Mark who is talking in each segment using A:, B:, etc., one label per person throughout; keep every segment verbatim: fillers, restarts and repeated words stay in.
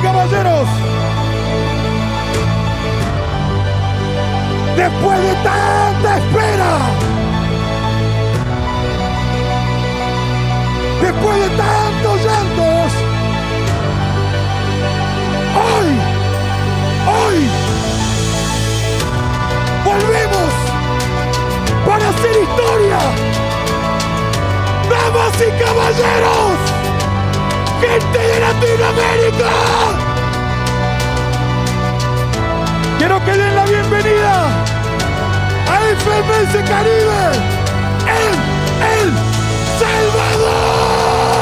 A: caballeros, después de tanta espera, después de tantos llantos, hoy, hoy, volvemos para hacer historia. Damas y caballeros, gente de Latinoamérica, quiero que den la bienvenida a F M S Caribe en El Salvador.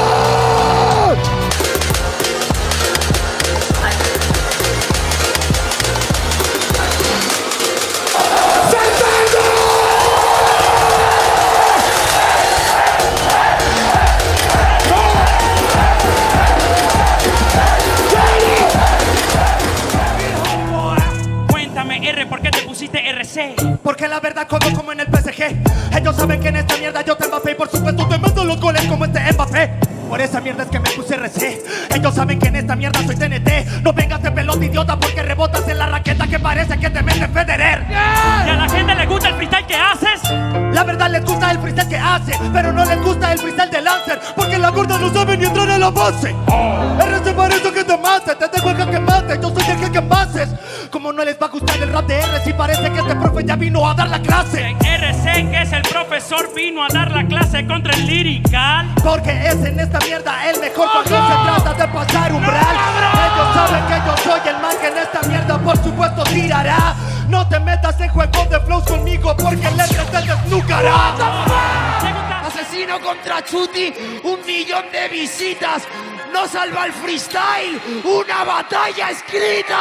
B: ¿Por qué te pusiste R C?
C: Porque la verdad como como en el P S G. Ellos saben que en esta mierda yo te Mbappé y por supuesto te mando los goles como este Mbappé. Por esa mierda es que me puse R C. Ellos saben que en esta mierda soy T N T. No vengas de pelota idiota porque rebotas en la raqueta que parece que te mete Federer.
B: ¿Y a la gente le gusta el freestyle que haces?
C: La verdad les gusta el freestyle que hace, pero no les gusta el freestyle de Lancer, porque la gorda no sabe ni entrar a la base. Oh. R C para eso que te mate, te dejo el jaque mate, yo soy el que que pases. Como no les va a gustar el rap de R, si parece que este profe ya vino a dar la clase.
B: En R C que es el profesor vino a dar la clase contra el lirical.
C: Porque es en esta mierda el mejor cuando se trata de pasar umbral. Ellos saben que yo soy el man que en esta mierda por supuesto tirará. No te metas en juego de flows conmigo porque el R te desnucará.
D: Asesino contra Chuti, un millón de visitas. No salva el freestyle, una batalla escrita.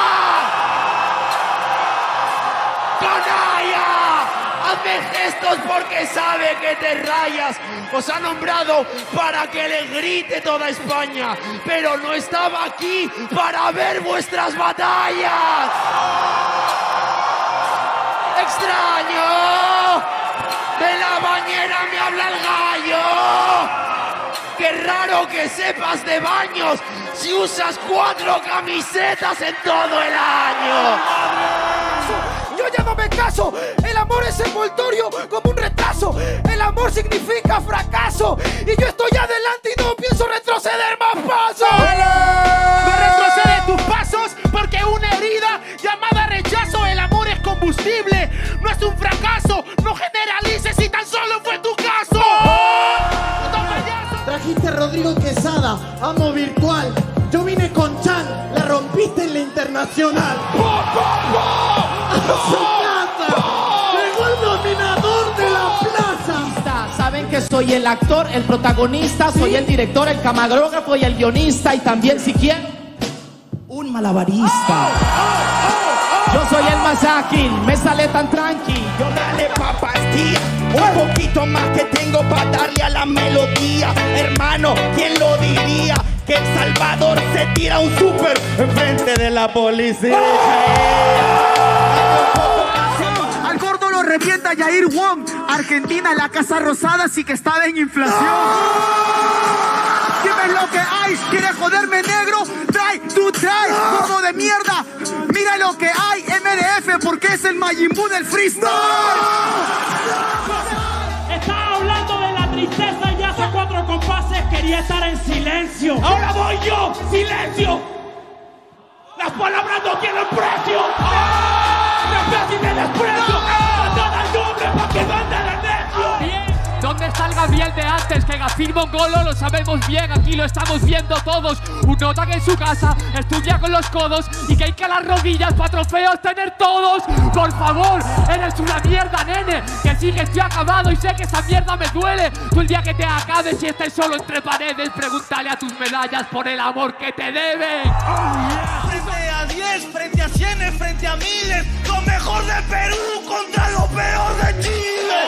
D: ¡Canalla! Hazme gestos porque sabe que te rayas. Os ha nombrado para que le grite toda España, pero no estaba aquí para ver vuestras batallas. ¡Extraño! De la bañera me habla el gallo. ¡Qué raro que sepas de baños si usas cuatro camisetas en todo el año!
C: Yo ya no me caso, el amor es envoltorio como un retraso. El amor significa fracaso y yo estoy adelante y no pienso retroceder más pasos.
E: No retrocede tus pasos porque una herida llamada rechazo. El amor es combustible, no es un fracaso. No generalices si tan solo fue tu caso.
F: Trajiste a Rodrigo Quesada, amo virtual. Yo vine con Chan, la rompiste en la internacional. ¡Llegó el dominador de la plaza!
G: Saben que soy el actor, el protagonista, soy el director, el camarógrafo y el guionista. Y también, si quieren, un malabarista. Yo soy el más ágil, me sale tan tranqui.
D: Yo dale papastía, un poquito más que tengo para darle a la melodía. Hermano, ¿quién lo diría? Que El Salvador se tira un súper enfrente de la policía.
E: Al gordo lo revienta Yair Wong. Argentina, la Casa Rosada sí que está en inflación. Dime lo que hay, ¿quieres joderme, negro? Trae, tú traes, gordo de mierda. Mira lo que hay, M D F, porque es el Majin Buu del freestyle.
B: Estaba hablando de la tristeza y hace cuatro compases quería estar en silencio. Ahora voy yo, silencio. Las palabras no tienen precio. Respeto y me desprecio. Matan al doble para que mande el necio.
H: ¿Dónde está el Gabriel de antes? Que Gafir Mongolo lo sabemos bien, aquí lo estamos viendo todos. Un nota que en su casa estudia con los codos y que hay que las rodillas para trofeos tener todos. Por favor, eres una mierda, nene, que sí que estoy acabado y sé que esa mierda me duele. Tú el día que te acabes y estés solo entre paredes, pregúntale a tus medallas por el amor que te deben.
D: Oh, yeah. Frente a diez, frente a cien, frente a miles, lo mejor de Perú contra lo peor de Chile.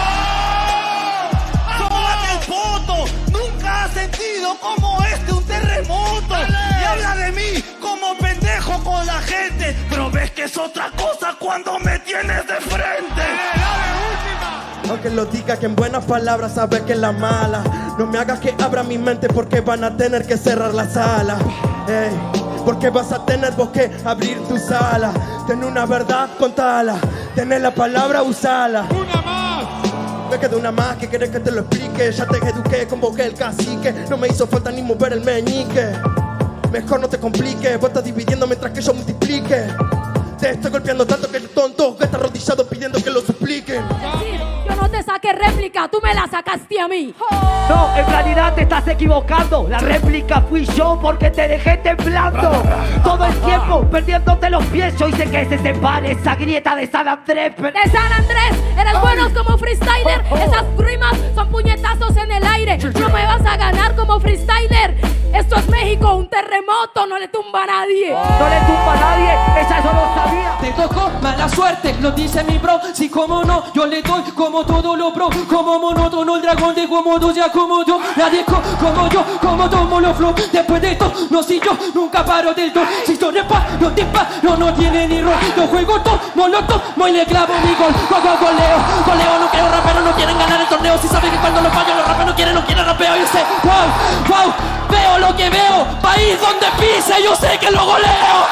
D: Nunca has sentido como este un terremoto. ¡Dale! Y habla de mí como pendejo con la gente, pero ves que es otra cosa cuando me tienes de frente. ¡Dale, dale,
I: aunque lo diga que en buenas palabras sabe que es la mala. No me hagas que abra mi mente porque van a tener que cerrar la sala. Hey, porque vas a tener vos que abrir tu sala. Ten una verdad, contala. Tener la palabra, usala.
A: ¡Una más!
I: Me queda una más que querés que te lo explique. Ya te eduqué, convoqué el cacique. No me hizo falta ni mover el meñique. Mejor no te compliques, vos estás dividiendo mientras que yo multiplique. Te estoy golpeando tanto que el tonto que está arrodillado pidiendo que lo supliquen.
J: Sí, yo no te saqué réplica, tú me la sacaste a mí.
D: No, en realidad te estás equivocando. La réplica fui yo porque te dejé temblando. Todo el tiempo perdiéndote los pies. Yo hice que se separe esa grieta de San Andrés.
J: De San Andrés, eres buenos como freestyler. Esas rimas son puñetazos en el aire. No me vas a ganar como freestyler. Esto es México, un terremoto, no le tumba a nadie.
D: No le tumba a nadie, esa yo lo sabía.
K: Te tocó mala suerte, lo dice mi bro. Sí, como no, yo le doy como todo lo pro. Como monótono el dragón de Komodo, ya como yo. Nadie co como yo, como tomo los flow. Después de esto, no si yo nunca paro del do. Si yo repa, no te no, no tiene ni rol. Yo juego todo, molotov, muy le clavo mi gol. Go, go, goleo, goleo, no quiero raperos, no quieren ganar el torneo. Si saben que cuando los fallo, los raperos no quieren, no quieren rapeo. Yo sé, wow, wow, veo lo que veo. País donde pise, yo sé que lo goleo.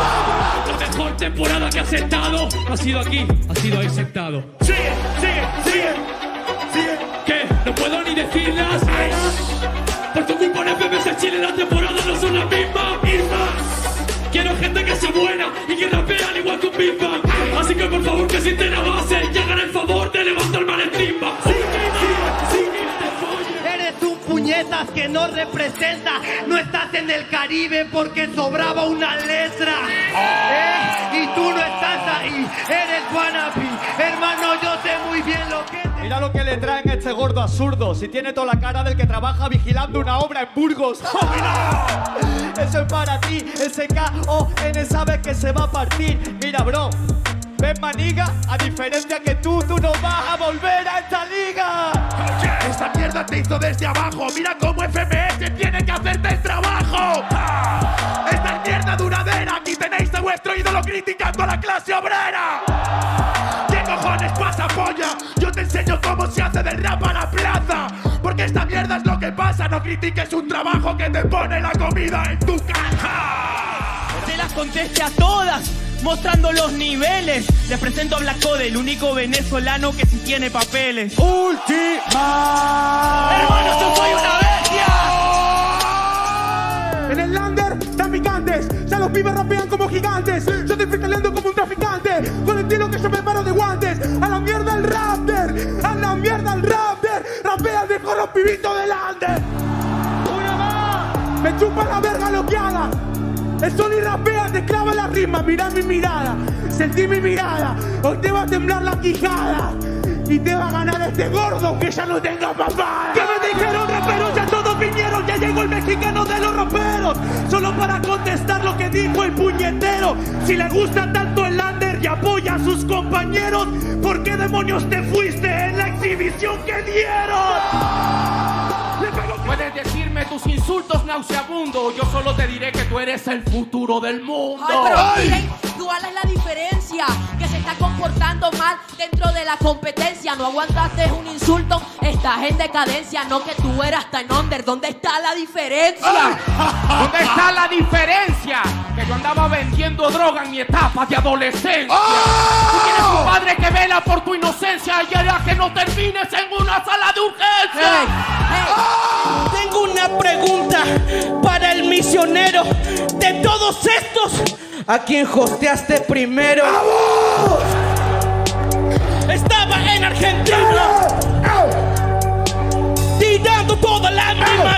B: La mejor temporada que has estado ha sido aquí, ha sido ahí sentado. Sigue, sigue, sigue, sigue. ¿Qué? No puedo ni decirlas. Por tu culpa en F M S Chile las temporadas no son las mismas. Quiero gente que sea buena y que rapea al igual que un Big Bang. Así que por favor que sienten la base y hagan el favor de levantarme al timba. Sigue, sigue, sigue.
C: Eres un puñetas que no representa. No estás en el Caribe porque sobraba una letra. ¿Eh? Y tú no estás ahí. Eres wannabe. Hermano, yo sé muy bien lo que te...
L: Mira lo que le traen a este gordo absurdo. Si tiene toda la cara del que trabaja vigilando una obra en Burgos. ¡Oh, mira! Eso es para ti. Ese K O N sabe que se va a partir. Mira, bro. Ven, maniga, a diferencia que tú, tú no vas a volver a esta liga.
A: Oye, esta mierda te hizo desde abajo. Mira cómo F M S tiene que hacerte el trabajo. Esta es mierda duradera. Aquí tenéis a vuestro ídolo criticando a la clase obrera. ¿Qué cojones pasa, polla? Yo te enseño cómo se hace del rap a la plaza. Porque esta mierda es lo que pasa. No critiques un trabajo que te pone la comida en tu caja.
B: Se las conteste a todas, mostrando los niveles. Les presento a Black Code, el único venezolano que sí tiene papeles.
A: ¡Última!
B: ¡Hermano, yo soy una bestia!
E: En el lander, traficantes. Ya los pibes rapean como gigantes. Yo estoy freestyleando como un traficante. Con el estilo que yo me paro de guantes. A la mierda el rapper. A la mierda el rapper. Rapea de con los pibitos del lander. Una más. Me chupa la verga loqueada. El Sony rapea, te clava la rima, mirá mi mirada, sentí mi mirada, hoy te va a temblar la quijada y te va a ganar este gordo que ya no tenga papá. ¿Qué me dijeron raperos? Ya todos vinieron, ya llegó el mexicano de los raperos. Solo para contestar lo que dijo el puñetero. Si le gusta tanto el under y apoya a sus compañeros, ¿por qué demonios te fuiste en la exhibición que dieron?
H: Puedes decirme tus insultos nauseabundos. Yo solo te diré que tú eres el futuro del mundo.
J: Ay, pero miren, ¿cuál es la diferencia? Que se está comportando mal dentro de la competencia. No aguantaste un insulto, estás en decadencia. No que tú eras tan under. ¿Dónde está la diferencia?
H: ¿Dónde está la diferencia? Que yo andaba vendiendo droga en mi etapa de adolescencia. Tú tienes un padre que vela por tu inocencia y hará que no termines en una sala de urgencia.
J: Hey, hey.
B: Tengo una pregunta para el misionero. De todos estos,
D: ¿a quién hosteaste primero?
B: estaba en Argentina tirando todas las mismas.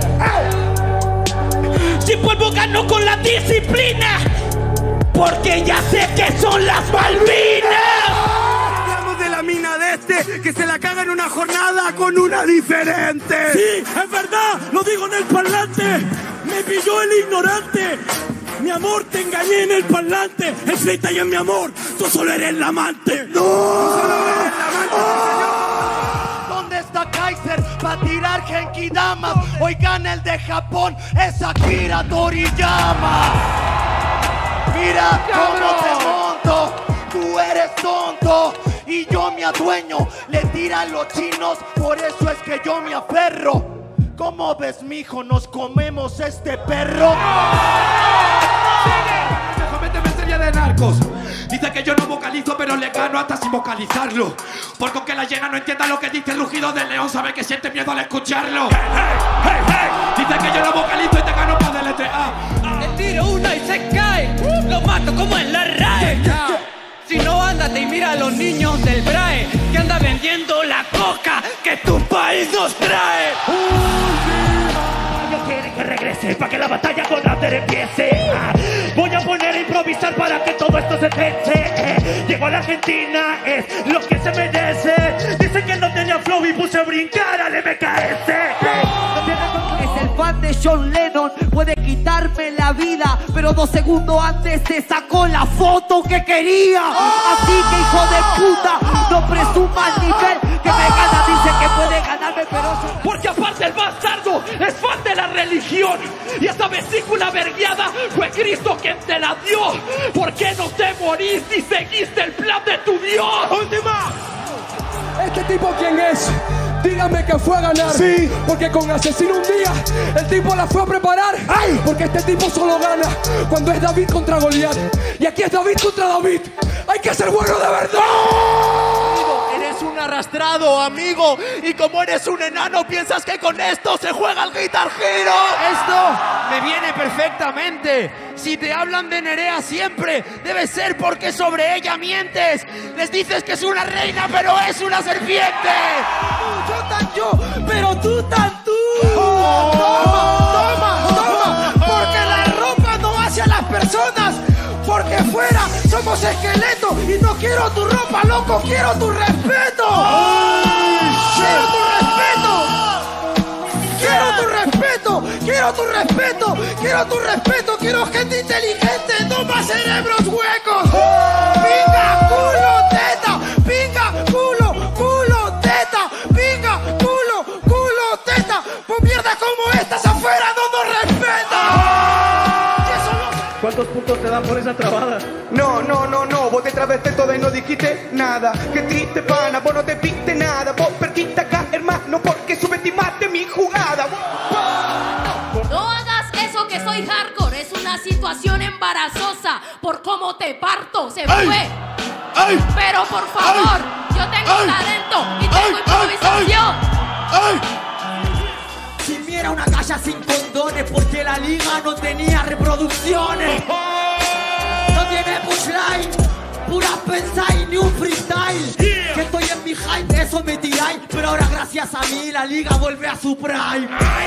B: Si vuelvo gano con la disciplina, porque ya sé que son las Malvinas.
A: Hablamos de la mina de este, que se la caga en una jornada con una diferente. Sí, es verdad, lo digo en el parlante. Me pilló el ignorante. Mi amor, te engañé en el parlante. El freestyle es mi amor, tú solo eres la amante. ¡No! Tú solo eres la amante,
C: ¡Oh! ¿Dónde está Kaiser para tirar Genki-Damas? Hoy gana el de Japón, es Akira Toriyama. Mira cómo te monto, tú eres tonto y yo me adueño. Le tiran los chinos, por eso es que yo me aferro. ¿Cómo ves, mijo? ¿Nos comemos este perro?
A: Se comete miseria de narcos. Dice que yo no vocalizo, pero le gano hasta sin vocalizarlo. Porque aunque la llena no entienda lo que dice el rugido del león, sabe que siente miedo al escucharlo. Hey, hey, hey, hey. Dice que yo no vocalizo y te gano para deletrear.
K: Le tiro una y se cae, lo mato como en la R A E. Si no, ándate y mira a los niños del B R A E, que anda vendiendo la coca que tu país nos trae.
B: Yo quiero que regrese para que la batalla con Raptor empiece. Ah, voy a poner a improvisar para que todo esto se tense. Eh, llegó a la Argentina, es lo que se merece. Dicen que no tenía flow y puse a brincar al M K S. Eh,
M: Es el fan de John Lennon, puede quitarme la vida, pero dos segundos antes te sacó la foto que quería. Así que, hijo de puta, no presumas nivel que me gana. Dice que puede ganarme, pero yo...
B: Porque aparte el bastardo es fan de la religión. Y esta vesícula vergueada fue Cristo quien te la dio. ¿Por qué no te morís ni seguiste el plan de tu Dios?
E: ¡Última! ¿Este tipo quién es? Dígame que fue a ganar. Sí. Porque con Asesino un día el tipo la fue a preparar. ¡Ay! Porque este tipo solo gana cuando es David contra Goliat. Y aquí es David contra David. Hay que ser bueno de verdad.
C: Eres un arrastrado, amigo. Y como eres un enano, piensas que con esto se juega el Guitar Hero.
D: Esto me viene perfectamente. Si te hablan de Nerea siempre, debe ser porque sobre ella mientes. Les dices que es una reina, pero es una serpiente.
M: Yo tan yo, pero tú tan tú.
E: Oh.
M: Toma, toma, toma. Porque la ropa no hace a las personas. Porque fuera somos esqueletos. Y no quiero tu ropa, loco, quiero tu respeto. Quiero tu respeto. Quiero tu respeto. Quiero tu respeto. Quiero tu respeto. Quiero gente inteligente, no más cerebros huecos. Pinga, culo, teta. Pinga, culo, culo, teta. Pinga, culo, culo, teta. Pues mierda como estas afuera no nos respetan.
L: ¿Cuántos puntos te dan por esa trabada?
E: No, no, no, no, vos te traveste toda y no dijiste nada. Qué triste, pana, vos no te viste nada. Vos perdiste acá, hermano, porque subestimaste mi jugada.
J: No hagas eso que soy hardcore, es una situación embarazosa. Por cómo te parto, se
A: ¡Ay!
J: fue.
A: ¡Ay!
J: Pero por favor,
A: ¡Ay!
J: yo tengo
A: ¡Ay!
J: talento y tengo
A: ¡Ay!
J: improvisación.
A: ¡Ay!
M: Si me era una calle sin condones, porque la liga no tenía reproducciones. No tiene punchline, pura pensai ni un freestyle. Que estoy en mi hype, eso me tiráis. Pero ahora gracias a mí la liga vuelve a su prime.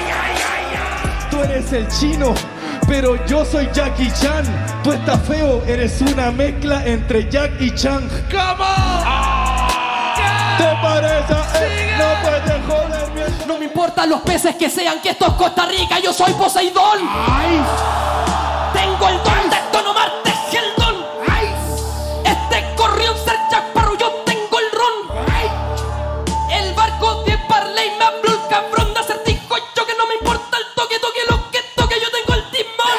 L: Tú eres el chino, pero yo soy Jackie Chan. Tú estás feo, eres una mezcla entre Jack y Chan.
A: ¿Cómo?
L: ¿Te parece? Eh, no puedes joder.
K: No me importan los peces que sean, que esto es Costa Rica, yo soy Poseidón.
A: ¡Ay!
K: Tengo el don de Don Omar de Sheldon.
A: ¡Ay!
K: Este corrió un ser Jack Sparrow, yo tengo el ron.
A: ¡Ay!
K: El barco de Parley me habló el cabrón de acertijo. Yo que no me importa el toque, toque lo que toque, yo tengo el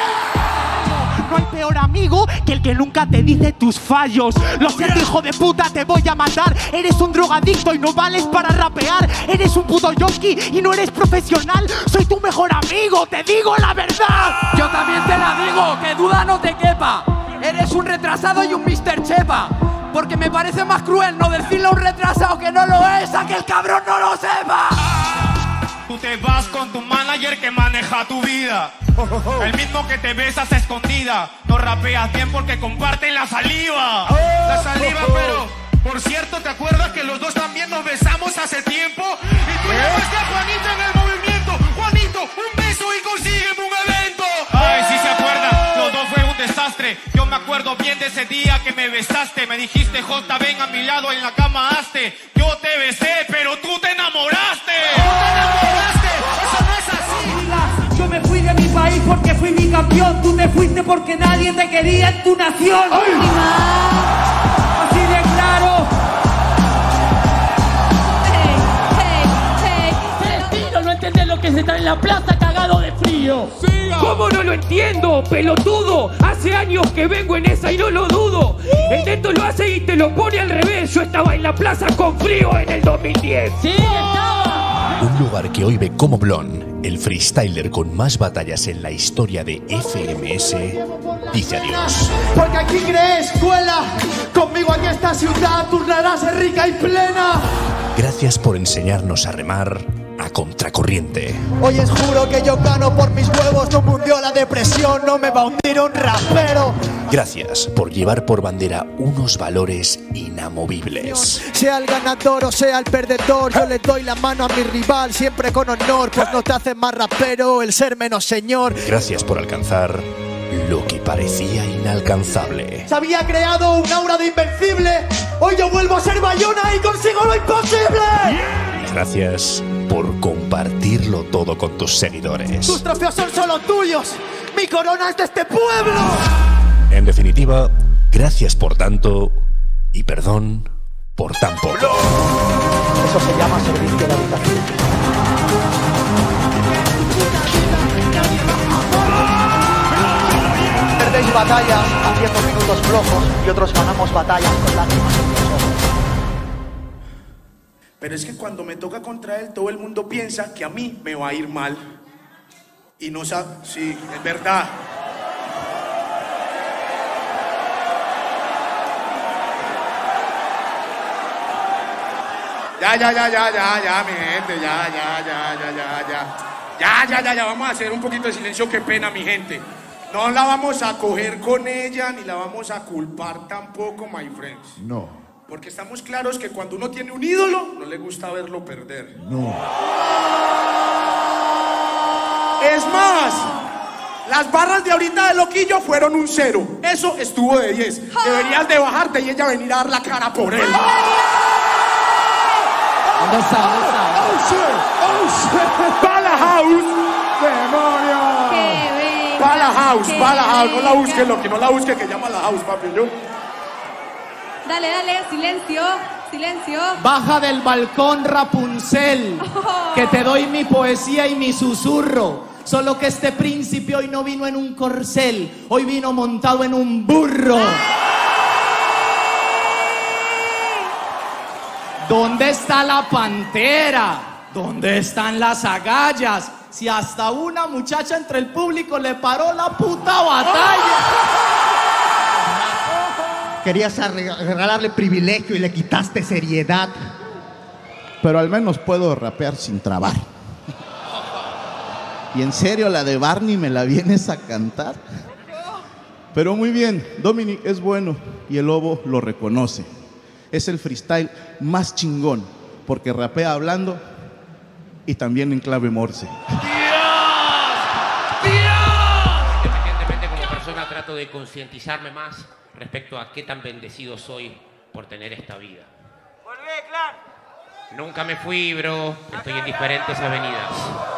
K: timón.
B: No hay peor amigo que el que nunca te dice tus fallos. Lo siento, hijo de puta, te voy a matar. Eres un drogadicto y no vales para rapear. Eres un puto yonki y no eres profesional. Soy tu mejor amigo, te digo la verdad.
K: Yo también te la digo, que duda no te quepa. Eres un retrasado y un mister Chepa. Porque me parece más cruel no decirle a un retrasado que no lo es, a que el cabrón no lo sepa.
N: Tú te vas con tu manager que maneja tu vida. El mismo que te besas a escondida. No rapeas bien porque comparten la saliva. La saliva, pero por cierto, ¿te acuerdas que los dos también nos besamos hace tiempo? Y tú llamaste a Juanito en el movimiento. Juanito, un beso y consígueme un evento. Ay, sí se acuerda, los dos fue un desastre. Yo me acuerdo bien de ese día que me besaste. Me dijiste, J, ven a mi lado, en la cama hazte. Yo te besé, pero tú te enamoraste. Tú te enamoraste, eso no es así.
B: Yo me fui de mi país porque fui mi campeón. Tú te fuiste porque nadie te quería en tu nación.
A: ¡Ay!
B: Así de claro.
K: Destino, no entendés lo que se está en la plaza cagado de frío.
B: ¿Cómo no lo entiendo, pelotudo? Hace años que vengo en esa y no lo dudo. El neto lo hace y te lo pone al revés. Yo estaba en la plaza con frío en el dos mil diez.
K: Sí, estaba.
O: Un lugar que hoy ve como Blon el freestyler con más batallas en la historia de F M S dice adiós.
F: Porque aquí creé escuela, conmigo en esta ciudad turnarás ser rica y plena.
O: Gracias por enseñarnos a remar a contracorriente.
C: Hoy les juro que yo gano por mis huevos, no me hundió la depresión, no me va a hundir un rapero.
O: Gracias por llevar por bandera unos valores inamovibles.
C: Sea el ganador o sea el perdedor, yo le doy la mano a mi rival siempre con honor, pues no te hace más rapero el ser menos señor.
O: Gracias por alcanzar lo que parecía inalcanzable.
C: Se había creado un aura de invencible, hoy yo vuelvo a ser Bayona y consigo lo imposible.
O: Gracias por compartirlo todo con tus seguidores.
C: Tus trofeos son solo tuyos, mi corona es de este pueblo.
O: En definitiva, gracias por tanto y perdón por tan poco.
C: Eso se llama servicio a la habitación. Perdéis batallas haciendo minutos flojos y otros ganamos batallas con lágrimas en los ojos.
A: Pero es que cuando me toca contra él, todo el mundo piensa que a mí me va a ir mal. Y no sabe, sí, es verdad. Ya, ya, ya, ya, ya, ya, mi gente, ya, ya, ya, ya, ya, ya. Ya, ya, ya, ya, vamos a hacer un poquito de silencio, qué pena, mi gente. No la vamos a coger con ella, ni la vamos a culpar tampoco, my friends.
P: No.
A: Porque estamos claros que cuando uno tiene un ídolo, no le gusta verlo perder.
P: No.
A: Es más, las barras de ahorita de Loquillo fueron un cero. Eso estuvo de diez. Deberías de bajarte y ella venir a dar la cara por él.
G: ¿Dónde está? ¿Dónde está?
A: ¡Oh, shit! ¡Oh, shit! ¡Va la house! ¡Demonio! ¡Va la house! ¡Va la house! No la busque, lo que no la busque, que llama la house, papi. Yo.
J: Dale, dale, silencio, silencio.
G: Baja del balcón, Rapunzel,
J: Oh.
G: que te doy mi poesía y mi susurro. Solo que este príncipe hoy no vino en un corcel, hoy vino montado en un burro. ¿Dónde está la pantera? ¿Dónde están las agallas? Si hasta una muchacha entre el público le paró la puta batalla.
F: Querías regalarle privilegio y le quitaste seriedad.
P: Pero al menos puedo rapear sin trabar. Y en serio, la de Barney me la vienes a cantar. Pero muy bien, Dominic es bueno y el lobo lo reconoce. Es el freestyle más chingón, porque rapea hablando y también en clave morse.
Q: Independientemente, como persona trato de concientizarme más respecto a qué tan bendecido soy por tener esta vida.
M: Volvé, clan.
Q: Nunca me fui, bro. Estoy en diferentes avenidas.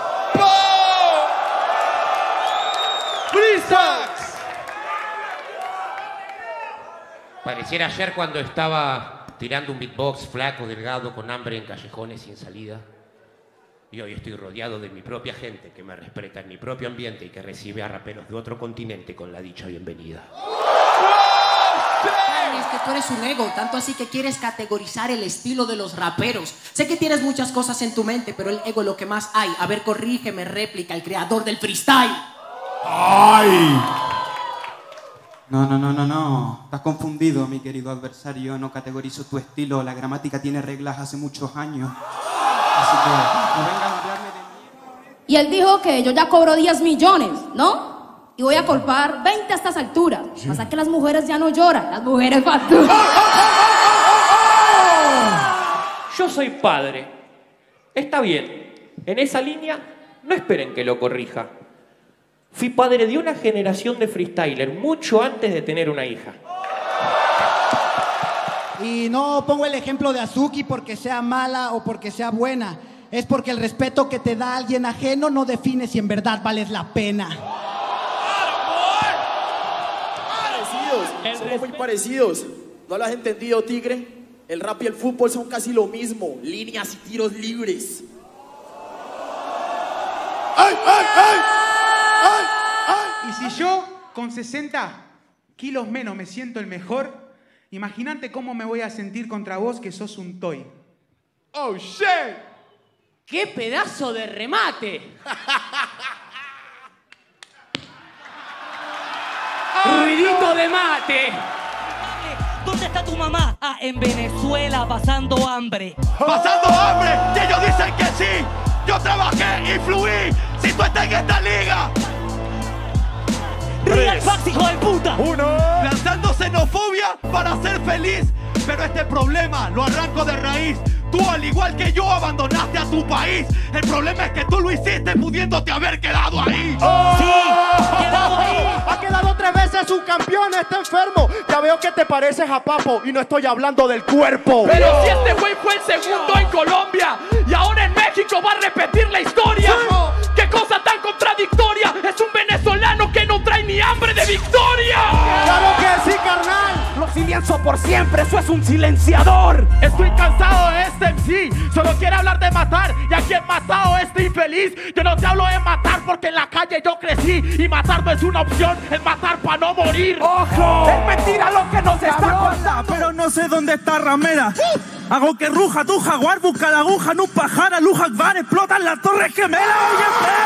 Q: Pareciera ayer cuando estaba tirando un beatbox flaco, delgado, con hambre en callejones sin salida. Y hoy estoy rodeado de mi propia gente que me respeta en mi propio ambiente y que recibe a raperos de otro continente con la dicha bienvenida.
J: Ay, es que tú eres un ego, tanto así que quieres categorizar el estilo de los raperos. Sé que tienes muchas cosas en tu mente, pero el ego es lo que más hay. A ver, corrígeme, réplica, el creador del freestyle.
E: ¡Ay! No, no, no, no, no. Estás confundido, mi querido adversario. No categorizo tu estilo. La gramática tiene reglas hace muchos años. Así que no vengan a hablarme de mí.
J: Y él dijo que yo ya cobro diez millones, ¿no? Y voy a colpar veinte a estas alturas. Sí. Pasa que las mujeres ya no lloran, las mujeres facturan.
R: Yo soy padre. Está bien. En esa línea, no esperen que lo corrija. Fui padre de una generación de freestyler mucho antes de tener una hija.
F: Y no pongo el ejemplo de Azuki porque sea mala o porque sea buena. Es porque el respeto que te da alguien ajeno no define si en verdad vales la pena.
D: Parecidos, somos muy parecidos. ¿No lo has entendido, tigre? El rap y el fútbol son casi lo mismo. Líneas y tiros libres.
E: ¡Ay, ay, ay! ¡Ay, ay! Y si yo, con sesenta kilos menos, me siento el mejor, imagínate cómo me voy a sentir contra vos, que sos un toy. ¡Oh, shit!
K: ¡Qué pedazo de remate! ¡Ruidito de mate!
S: ¿Dónde está tu mamá? Ah, en Venezuela, pasando hambre.
A: ¡Pasando hambre! ¡Y ellos dicen que sí! ¡Yo trabajé y fluí! ¡Si tú estás en esta liga!
S: ¡Real Fax, hijo de puta!
A: ¡Uno! Lanzando xenofobia para ser feliz. Pero este problema lo arranco de raíz. Tú, al igual que yo, abandonaste a tu país. El problema es que tú lo hiciste pudiéndote haber quedado ahí.
S: ¡Oh! ¡Sí! ¡Quedado ahí!
I: Ha quedado tres veces un campeón, está enfermo. Ya veo que te pareces a Papo y no estoy hablando del cuerpo.
B: Pero si este güey fue el segundo en Colombia y ahora en México va a repetir la historia. Sí. ¡Qué cosa tan contradictoria! Es un venezolano que no trae ni hambre de victoria.
I: ¡Claro que sí, carnal!
B: Lo silencio por siempre, eso es un silenciador. Estoy cansado de este M C, solo quiere hablar de matar. Y a quien matado este infeliz, yo no te hablo de matar porque en la calle yo crecí. Y matar no es una opción, es matar para no morir. ¡Ojo! Es mentira lo que nos está contando.
E: Pero no sé dónde está Ramera. Uh. Hago que ruja tu jaguar, busca la aguja, no pajara, luja Akbar, explotan las torres gemelas. ¡Oye,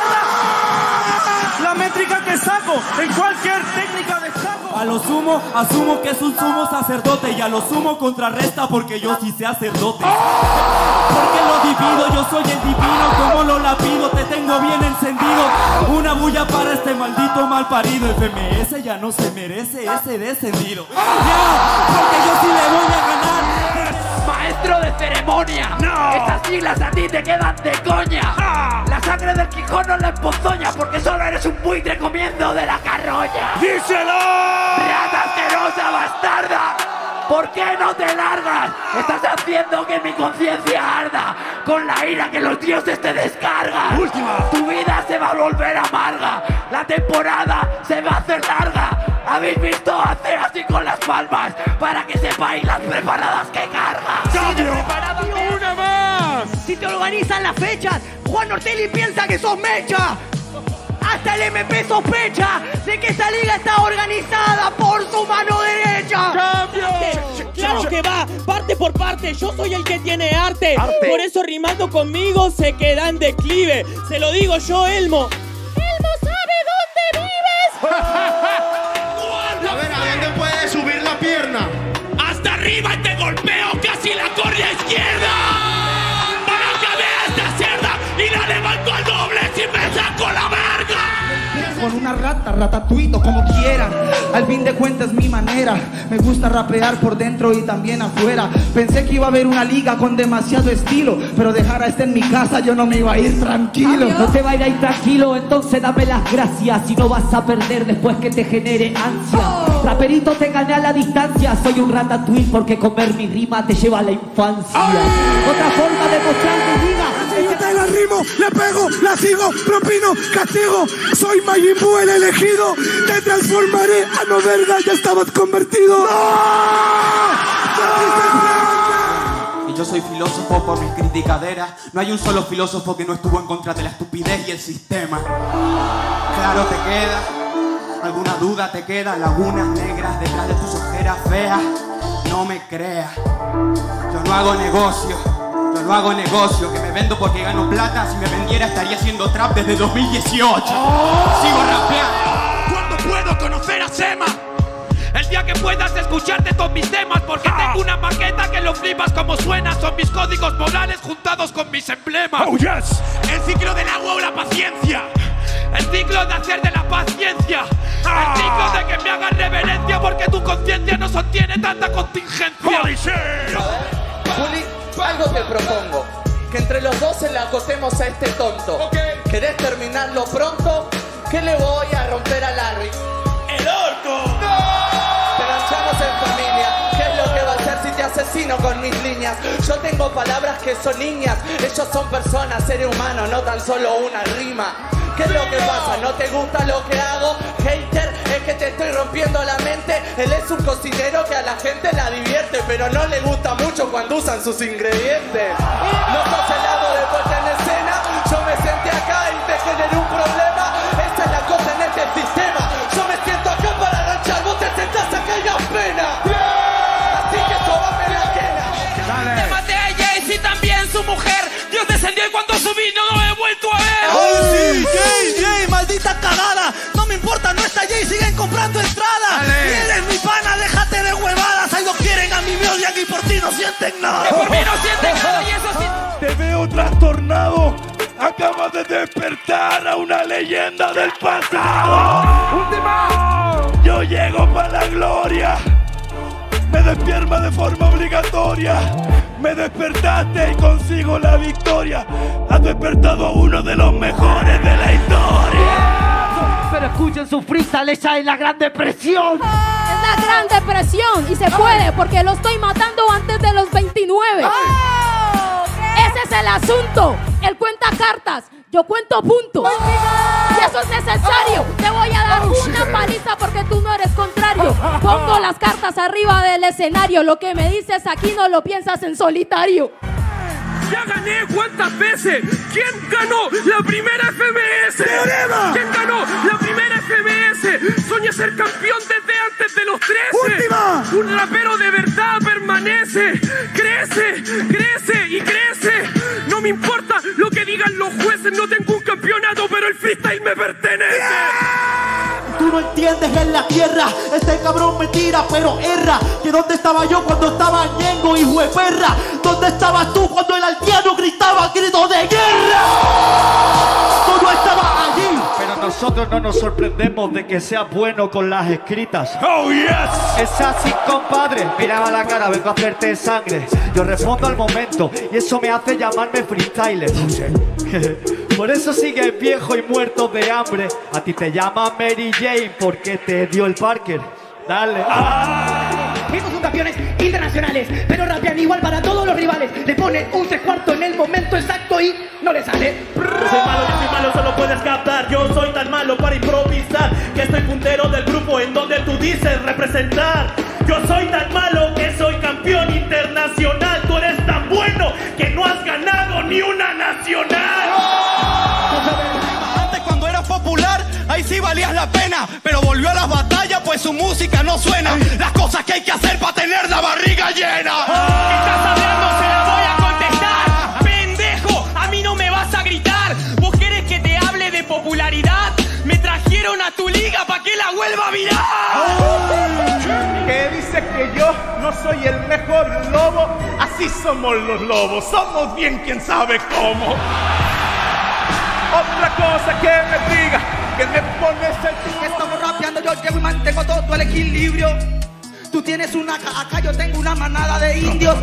E: perra! La métrica que saco, en cualquier técnica de saco.
T: A lo sumo, asumo que es un sumo sacerdote. Y a lo sumo contrarresta porque yo sí sé sacerdote. Porque lo divido, yo soy el divino. Como lo lapido, te tengo bien encendido. Una bulla para este maldito mal parido. F M S ya no se merece ese descendido. Ya, porque yo sí le voy a ganar.
B: Maestro de ceremonia, no. Estas siglas a ti te quedan de coña. Ah. La sangre del Quijón no la empozoña porque solo eres un buitre comiendo de la carroña.
A: ¡Díselo!
B: ¡Rata asquerosa bastarda! ¿Por qué no te largas? Estás haciendo que mi conciencia arda con la ira que los dioses te descargan.
A: Última.
B: Tu vida se va a volver amarga. La temporada se va a hacer larga. ¿Habéis visto hacer así con las palmas? Para que sepáis las preparadas que cargas.
S: ¡Cambio! ¡Una más! Si te organizan las fechas, Juan Ortelli piensa que sos mecha. Hasta el M P sospecha de que esta liga está organizada por su mano derecha.
B: ¡Cambio!
K: Claro que va, parte por parte, yo soy el que tiene arte. arte. Por eso rimando conmigo se queda en declive. Se lo digo yo, Elmo. Elmo sabe dónde vives.
I: A ver, ¿a dónde puedes subir la pierna?
B: ¡Hasta arriba y te golpeo casi la corria izquierda! ¡Para que veas esta cerda! ¡Y la levanto al doble si me saco la verga!
U: Con una rata, ratatuito, como quieran. Al fin de cuentas mi manera. Me gusta rapear por dentro y también afuera. Pensé que iba a haber una liga con demasiado estilo, pero dejar a este en mi casa yo no me iba a ir tranquilo.
S: No te va a ir ahí tranquilo, entonces dame las gracias. Si no vas a perder después que te genere ansia. Oh. Raperito, te gané a la distancia. Soy un ratatouille porque comer mi rima te lleva a la infancia. Oh. Otra forma de mostrar mi liga.
E: Yo te la rimo, le pego, la sigo, propino, castigo. Soy Majin Buu el elegido. Te transformaré a no verga, ya estabas convertido.
T: ¡No! Y yo soy filósofo por mis criticaderas. No hay un solo filósofo que no estuvo en contra de la estupidez y el sistema. Claro te queda, alguna duda te queda, lagunas negras detrás de tus ojeras feas. No me creas, yo no hago negocio. Yo no hago negocio, que me vendo porque gano plata. Si me vendiera estaría haciendo trap desde dos mil dieciocho. Oh. Sigo rapeando.
B: ¿Cuándo puedo conocer a Sema? El día que puedas escucharte todos mis temas. Porque ah. tengo una maqueta que lo flipas como suena. Son mis códigos morales juntados con mis emblemas.
A: Oh, yes.
B: El ciclo del agua o la paciencia. El ciclo de hacer de la paciencia. Ah. El ciclo de que me hagas reverencia porque tu conciencia no sostiene tanta contingencia.
A: Holy shit.
G: Juli, algo te propongo, que entre los dos se le acotemos a este tonto. Okay. ¿Querés terminarlo pronto? ¿Qué le voy a romper a Larry?
B: ¡El orco!
G: ¡No! Te lanzamos en familia. ¿Qué es lo que va a hacer si te asesino con mis líneas? Yo tengo palabras que son niñas. Ellos son personas, seres humanos, no tan solo una rima. ¿Qué es lo que pasa? ¿No te gusta lo que hago? Hater, es que te estoy rompiendo la mente. Él es un cocinero que a la gente la divierte, pero no le gusta mucho cuando usan sus ingredientes. No sos el lado de vuelta en escena. Yo me senté acá y te generé un problema. Esta es la cosa en este sistema. Yo me siento acá para arranchar, vos te sentás acá y das pena. Así que sobame la quena.
B: Te maté a Jayce y también su mujer. Dios descendió y cuando
H: subí, no lo he vuelto a ver.
M: ¡Oh, sí! ¡Jay, Jay! ¡Maldita cagada! No me importa, no está Jay, siguen comprando entradas. Si eres mi pana, déjate de huevadas. Ahí no quieren a mi Dios y por ti no sienten nada.
H: Que por mí no sienten nada y eso sí.
A: Te veo trastornado. Acabas de despertar a una leyenda del pasado. ¡Última! Yo llego para la gloria. Me despierta de forma obligatoria. Me despertaste y consigo la victoria. Has despertado a uno de los mejores de la historia.
S: Pero escuchen su freestyle, esa es la Gran Depresión.
J: Es la Gran Depresión y se puede porque lo estoy matando antes de los veintinueve. Oh, ese es el asunto. Él cuenta cartas, yo cuento puntos. Y eso es necesario. Te voy a dar una paliza porque tú no eres contrario. Pongo las cartas arriba del escenario. Lo que me dices aquí no lo piensas en solitario.
H: Ya gané cuántas veces. ¿Quién ganó la primera F M S?
A: ¡Teorema!
H: ¿Quién ganó la primera F M S? Soñé ser campeón desde antes de los trece.
A: ¡Última!
H: Un rapero de verdad permanece. Crece, crece y crece. No me importa lo que digan los jueces. No tengo un campeonato, pero el freestyle me pertenece.
S: Yeah. Tú no entiendes en la tierra. Este cabrón me tira, pero erra. Que dónde estaba yo cuando estaba Ñengo, hijo de perra. ¿Dónde estabas tú cuando el aldeano gritaba grito de guerra? Tú no estabas allí.
L: Pero nosotros no nos sorprendemos de que seas bueno con las escritas.
A: ¡Oh, yes!
L: Es así, compadre. Mírame a la cara, vengo a hacerte sangre. Yo respondo al momento y eso me hace llamarme freestyler. Por eso sigues viejo y muerto de hambre. A ti te llama Mary Jane porque te dio el Parker. Dale. ¡Ah!
S: Estos son campeones internacionales, pero rapean igual para todos los rivales. Le ponen un tres cuartos en el momento exacto y no le sale.
B: Yo soy malo, yo soy malo, solo puedes captar. Yo soy tan malo para improvisar que estoy puntero del grupo en donde tú dices representar. Yo soy tan malo que soy campeón internacional. Tú eres tan bueno que no has ganado ni una nacional.
H: Antes cuando eras popular, ahí sí valías la pena. Pero volvió a las batallas pues su música no suena. Las cosas que hay que hacer para tener la barriga llena. ¿Qué estás hablando? Se la voy a contestar. Pendejo, a mí no me vas a gritar. ¿Vos querés que te hable de popularidad? Me trajeron a tu liga para que la vuelva a virar.
B: ¿Qué dices que yo no soy el mejor lobo? Así somos los lobos, somos bien quien sabe cómo. Otra cosa que me diga que me pones el...
M: Estamos rapeando, yo llego y mantengo todo el equilibrio. Tú tienes una acá, acá yo tengo una manada de indios.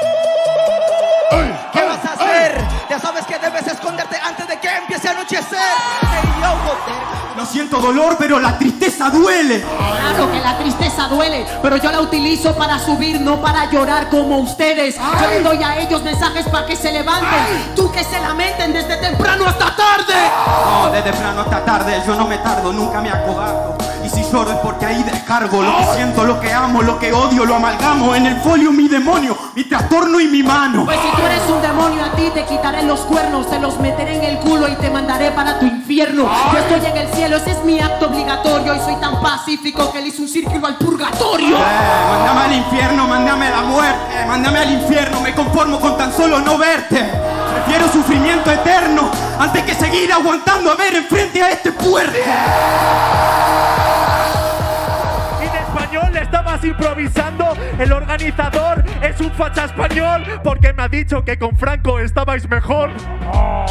M: ¿Qué vas a hacer? Ya sabes que debes esconderte antes de que empiece a anochecer. Hey, yo,
T: Lo siento dolor, pero la tristeza duele.
S: Claro que la tristeza duele, pero yo la utilizo para subir, no para llorar como ustedes. Yo les doy a ellos mensajes para que se levanten. Ay. Tú que se lamenten desde temprano hasta tarde.
T: No, de temprano hasta tarde, yo no me tardo, nunca me acobardo. Y si lloro es porque ahí descargo lo que siento, lo que amo, lo que odio, lo amalgamo. En el folio mi demonio, mi trastorno y mi mano.
S: Pues si tú eres un demonio, a ti te quitaré los cuernos, te los meteré en el culo y te mandaré para tu infierno. Yo estoy en el cielo, ese es mi acto obligatorio. Y soy tan pacífico que le hice un círculo al purgatorio.
T: Eh, mándame al infierno, mándame a la muerte. Mándame al infierno, me conformo con tan solo no verte. Prefiero sufrimiento eterno antes que seguir aguantando a ver enfrente a este puerco.
B: Le estabas improvisando, el organizador es un facha español porque me ha dicho que con Franco estabais mejor. Oh.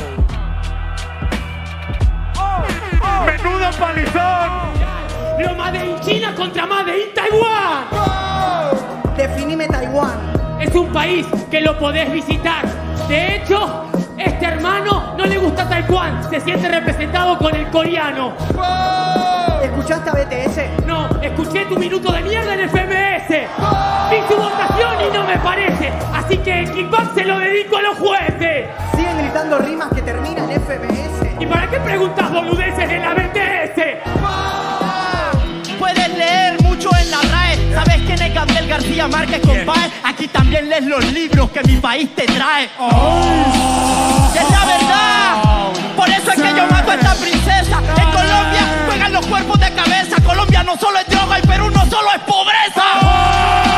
B: Oh, oh. ¡Menudo palizón!
H: Lo Made in China contra Made in Taiwán.
M: Oh. Definime Taiwán.
H: Es un país que lo podés visitar. De hecho, este hermano no le gusta Taiwán, se siente representado con el coreano.
M: Oh. ¿Escuchaste a B T S?
H: No, escuché tu minuto de mierda en F M S. Oh. Vi tu votación y no me parece. Así que el kickback se lo dedico a los jueces.
M: Siguen gritando rimas que terminan en F M S.
H: ¿Y para qué preguntas boludeces de la B T S?
S: Oh. Puedes leer mucho en la R A E. ¿Sabes quién es Gabriel García Márquez, compadre? Aquí también lees los libros que mi país te trae. Oh. ¡Es la verdad! Por eso es que yo mato a esta princesa. En Colombia juegan los cuerpos de cabeza. Colombia no solo es droga y Perú no solo es pobreza.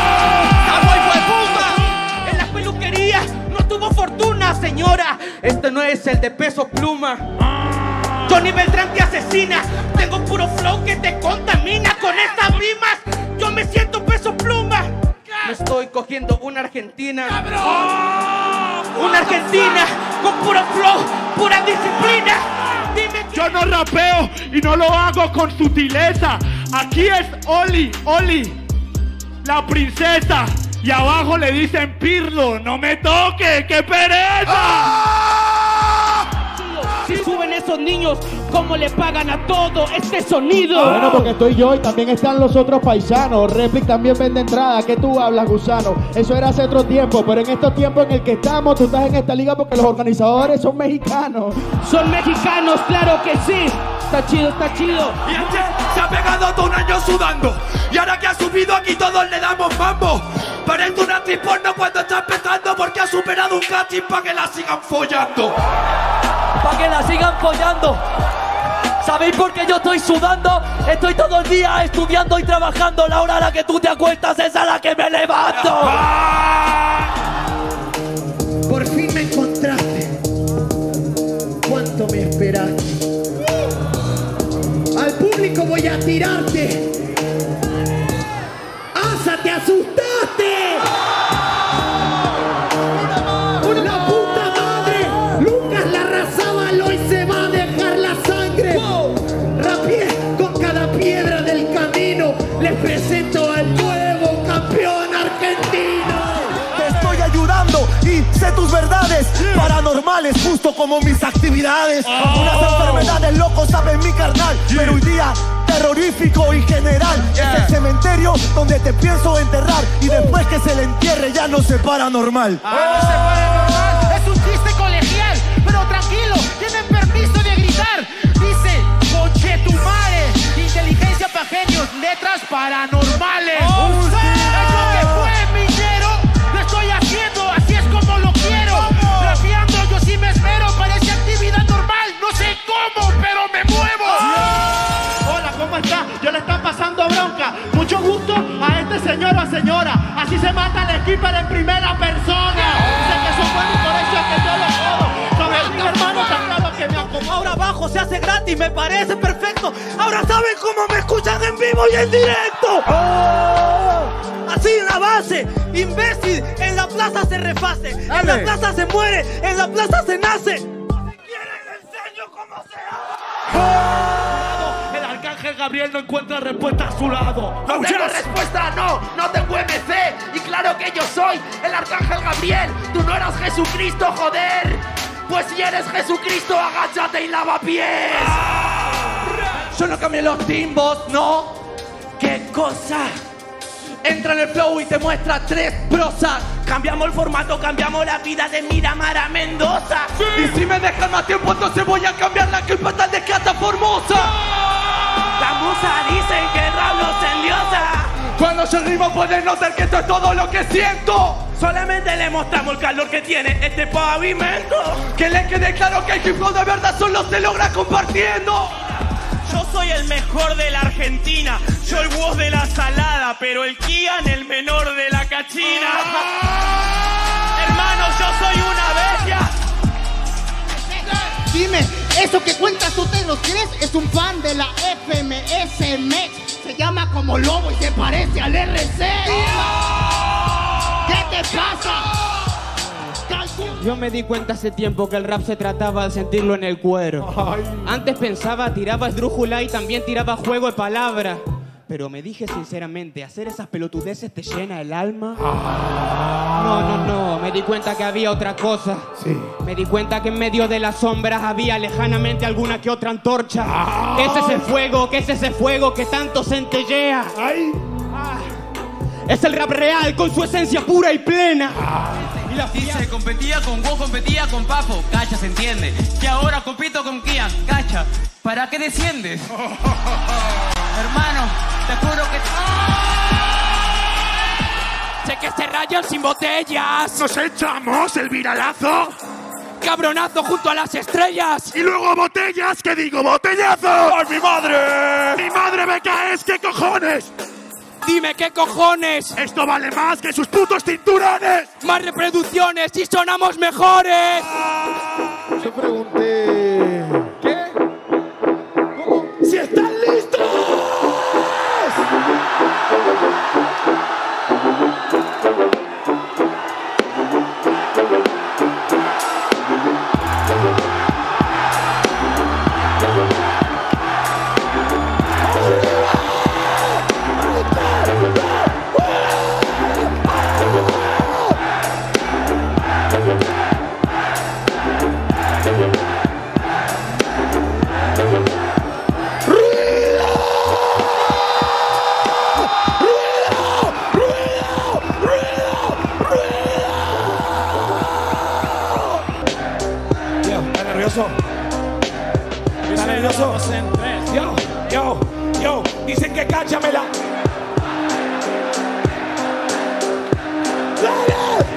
S: ¡Estamos hijo de puta! En las peluquerías no tuvo fortuna, señora. Este no
U: no es el de Peso Pluma.
B: Johnny Beltrán te asesina. Tengo puro flow que te contamina. Con estas rimas yo me siento Peso Pluma.
U: Me estoy cogiendo una argentina.
B: ¡Cabrón! Una argentina con puro flow, pura disciplina. Dime que...
A: Yo no rapeo y no lo hago con sutileza. Aquí es Oli, Oli, la princesa. Y abajo le dicen Pirlo, no me toque, qué pereza.
B: Si suben esos niños, ¿cómo le pagan a todo este sonido?
N: Bueno, porque estoy yo y también están los otros paisanos. Replic también vende entrada, ¿qué tú hablas, gusano? Eso era hace otro tiempo, pero en estos tiempos en el que estamos, tú estás en esta liga porque los organizadores son mexicanos.
B: Son mexicanos, claro que sí. Está chido, está chido.
A: Y antes se ha pegado todo un año sudando. Y ahora que ha subido aquí todos le damos mambo. Parece una actriz porno cuando está empezando porque ha superado un casting para que la sigan follando.
K: Para que la sigan follando. ¿Sabéis por qué yo estoy sudando? Estoy todo el día estudiando y trabajando. La hora a la que tú te acuestas es a la que me levanto.
D: Por fin me encontraste. ¿Cuánto me esperaste? Al público voy a tirarte. ¡Asa, te asustaste! ¡La puta madre! Lucas la arrasaba, hoy se va a dejar la sangre. Rapié con cada piedra del camino. Les presento al nuevo campeón argentino.
C: Te estoy ayudando y sé tus verdades paranormales, justo como mis actividades. Unas enfermedades locos saben mi carnal, pero hoy día terrorífico y general. Es el cementerio donde te pienso enterrar y después que se le entierre ya no se paranormal.
M: No se paranormal, es un chiste colegial, pero tranquilo, tienen permiso de gritar. Dice, coche tu madre, inteligencia pa' genios, letras paranormales.
B: Oh, sí.
M: Es lo que fue, minero, lo estoy haciendo, así es como lo quiero. Rapeando yo sí me esmero, parece actividad normal, no sé cómo, pero me muevo.
B: Hola, ¿cómo está? Yo le está pasando bronca. Mucho gusto a este señor o señora. Así se mata el equipo en primera persona. Sé que son buenos y por eso es que yo lo jodo. Con el mi hermano tan claro que me acomodo.
K: Ahora abajo se hace gratis, me parece perfecto. Ahora saben cómo me escuchan en vivo y en directo. Oh. Así en la base, imbécil, en la plaza se refase, en la plaza se muere, en la plaza se nace.
A: El arcángel Gabriel no encuentra respuesta a su lado.
D: No tengo respuesta, no, no tengo M C. Y claro que yo soy el arcángel Gabriel. Tú no eras Jesucristo, joder. Pues si eres Jesucristo, agáchate y lava pies.
U: Yo no cambié los timbos, no. ¿Qué cosa? Entra en el flow y te muestra tres prosas.
B: Cambiamos el formato, cambiamos la vida de Miramar a Mendoza.
U: Sí. Y si me dejan más tiempo, entonces voy a cambiar la culpa tal de Cata Formosa.
B: La musa dicen que el rap los endiosa.
U: Cuando yo rimo puedes notar que esto es todo lo que siento.
B: Solamente le mostramos el calor que tiene este pavimento.
U: Que le quede claro que el hip hop de verdad solo se logra compartiendo.
B: Yo soy el mejor de la Argentina, yo el voz de la salada, pero el Kian el menor de la cachina. Hermano, yo soy una bestia.
M: Dime, ¿eso que cuentas tú te lo crees? Es un fan de la F M S M. Se llama como lobo y se parece al R C. ¿Qué te pasa?
U: Yo me di cuenta hace tiempo que el rap se trataba de sentirlo en el cuero. Ay. Antes pensaba, tiraba esdrújula y también tiraba juego de palabras. Pero me dije sinceramente, ¿hacer esas pelotudeces te llena el alma? Ah. No, no, no, me di cuenta que había otra cosa. Sí. Me di cuenta que en medio de las sombras había lejanamente alguna que otra antorcha. Ah. Es ese fuego, que es ese fuego que tanto centellea. Ay. Ah. Es el rap real con su esencia pura y plena. Ah.
T: Y la dice, competía con Go, competía con Papo. Cacha, se entiende. Que ahora compito con Kian. Cacha, ¿para qué desciendes? Hermano, te juro que...
B: Sé que se rayan sin botellas.
A: Nos echamos el viralazo.
B: Cabronazo junto a las estrellas.
A: Y luego botellas, ¿qué digo? ¡Botellazo! ¡Ay, mi madre! ¡Mi madre me caes! ¿Qué cojones?
K: Dime qué cojones.
A: Esto vale más que sus putos cinturones.
K: Más reproducciones y sonamos mejores.
I: Yo pregunté...
A: ¿Qué? ¿Cómo? ¡Si están listos! ¿Estás nervioso? Yo, yo, yo, dicen que cáchamela. ¡Dale!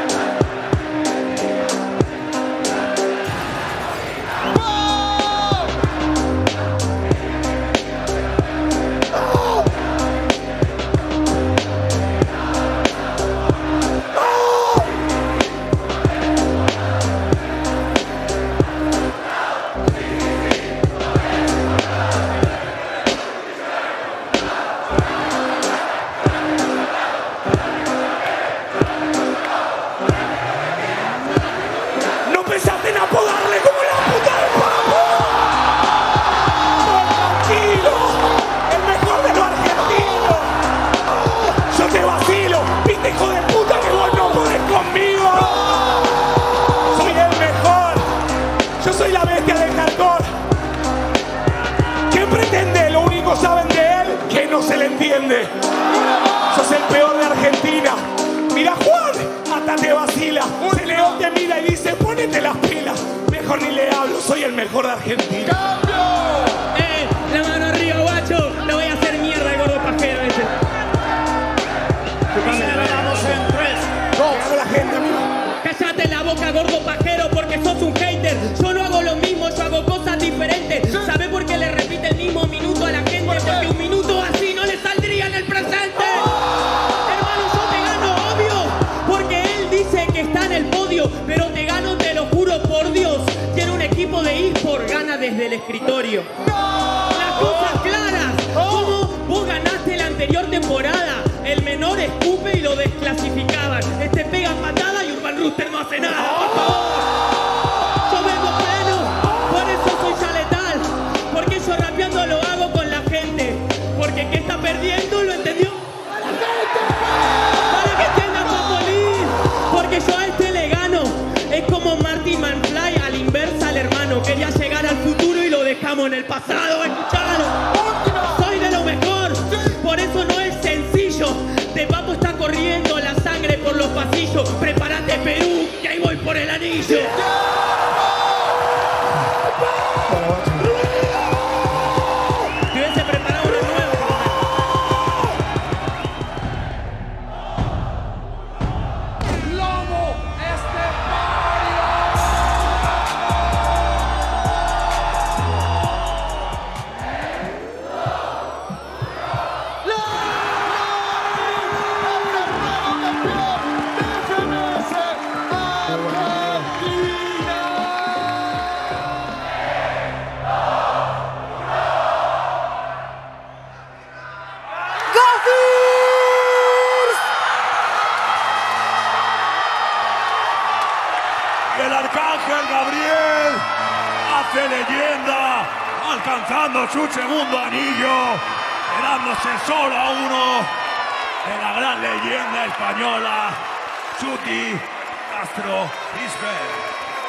A: Saben de él que no se le entiende. Sos el peor de Argentina. Mira Juan, hasta te vacila. El león te mira y dice ponete las pilas. Mejor ni le hablo, soy el mejor de Argentina.
K: Eh, la mano arriba, guacho. Lo voy a hacer mierda el gordo pajero ese.
A: Vamos en tres, dos. La gente, amigo.
K: Cállate la boca, gordo pajero, porque sos un hater. Yo no hago lo mismo, yo hago cosas diferentes. ¿Sabés por qué le repite el mismo minuto a la gente? Porque un minuto así no le saldría en el presente. Hermano, yo te gano, obvio, porque él dice que está en el podio, pero te gano, te lo juro por Dios. Tiene un equipo de eSport, gana desde el escritorio. Las cosas claras, como vos ganaste la anterior temporada. El menor escupe y lo desclasificaban. Este pega patada y Urban Rooster no hace nada, por favor. Yo vengo pleno, por eso soy ya letal. Porque yo rapeando lo hago con la gente. Porque que está perdiendo lo entendió a la gente. Para que entiendan Papolín. Porque yo a este le gano. Es como Marty McFly a la inversa al hermano. Quería llegar al futuro y lo dejamos en el pasado. Escuchalo. Soy de lo mejor. Por eso no es sencillo. De Papo está corriendo la sangre por los pasillos. Prepárate Perú, que ahí voy por el anillo. Te hubiese preparado una nueva.
A: Lobo
O: El Arcángel Gabriel hace leyenda, alcanzando su segundo anillo, quedándose solo a uno de la gran leyenda española, Chuti Castro Isbert.